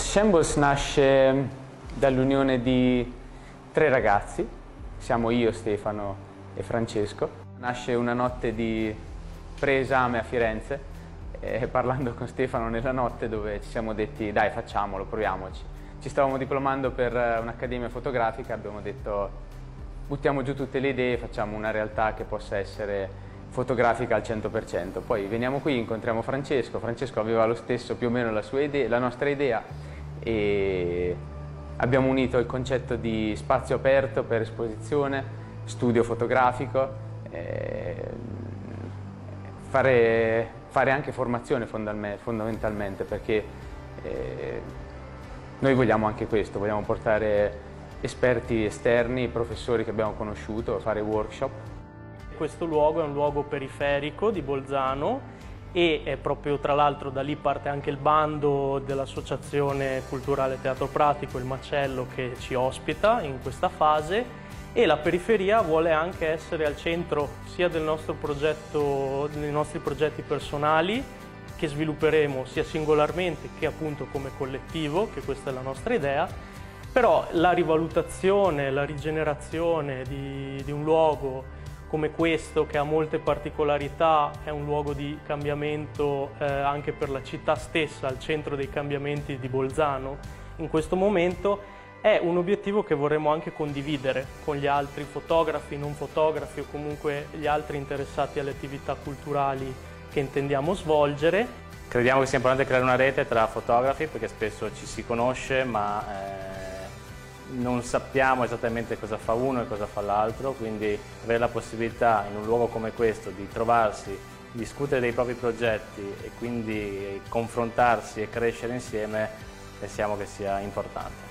Shambles nasce dall'unione di 3 ragazzi, siamo io, Stefano e Francesco. Nasce una notte di preesame a Firenze, parlando con Stefano nella notte, dove ci siamo detti dai, facciamolo, proviamoci. Ci stavamo diplomando per un'accademia fotografica, abbiamo detto buttiamo giù tutte le idee, facciamo una realtà che possa essere fotografica al 100%. Poi veniamo qui, incontriamo Francesco. Francesco aveva lo stesso più o meno la nostra idea, e abbiamo unito il concetto di spazio aperto per esposizione, studio fotografico, fare anche formazione fondamentalmente, perché noi vogliamo anche questo, vogliamo portare esperti esterni, professori che abbiamo conosciuto, fare workshop. Questo luogo è un luogo periferico di Bolzano e è proprio, tra l'altro, da lì parte anche il bando dell'Associazione Culturale Teatro Pratico, il Macello, che ci ospita in questa fase, e la periferia vuole anche essere al centro sia del nostro progetto, dei nostri progetti personali che svilupperemo sia singolarmente che appunto come collettivo, che questa è la nostra idea. Però la rivalutazione, la rigenerazione di un luogo come questo, che ha molte particolarità, è un luogo di cambiamento anche per la città stessa, al centro dei cambiamenti di Bolzano in questo momento, è un obiettivo che vorremmo anche condividere con gli altri fotografi, non fotografi o comunque gli altri interessati alle attività culturali che intendiamo svolgere. Crediamo che sia importante creare una rete tra fotografi, perché spesso ci si conosce ma non sappiamo esattamente cosa fa uno e cosa fa l'altro, quindi avere la possibilità in un luogo come questo di trovarsi, discutere dei propri progetti e quindi confrontarsi e crescere insieme, pensiamo che sia importante.